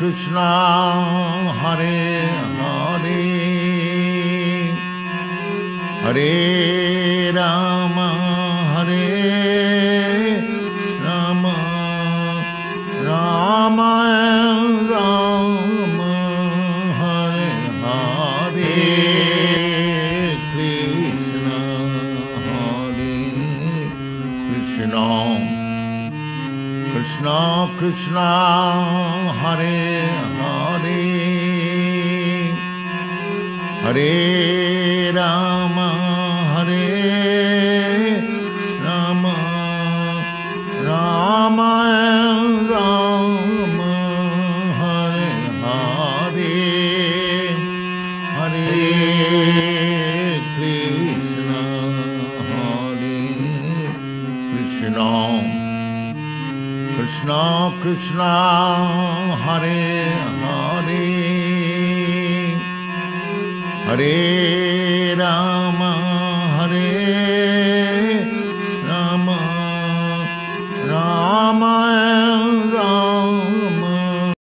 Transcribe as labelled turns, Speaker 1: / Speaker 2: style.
Speaker 1: Krishna, Hare Hare, Hare Rama, Hare Rama, Rama Rama, Hare Hare, Krishna, Hare Krishna, Krishna Krishna, Hare Hare, Hare Rama, Hare Rama, Rama Rama, Hare Hare, Hare Krishna, Hare Krishna, Krishna Krishna, Hare Hare, Hare Rama,